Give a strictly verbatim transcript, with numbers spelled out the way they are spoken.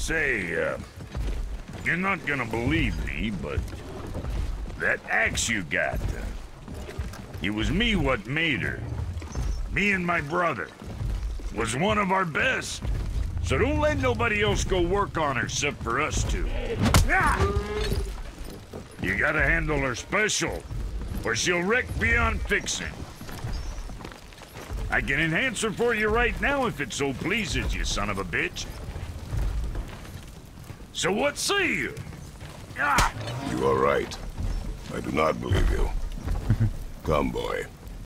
Say, uh, you're not gonna believe me, but that axe you got, uh, it was me what made her. Me and my brother. Was one of our best. So don't let nobody else go work on her except for us two. You gotta handle her special, or she'll wreck beyond fixing. I can enhance her for you right now if it so pleases you, son of a bitch. So what say you? Ah! You are right. I do not believe you. Come, boy.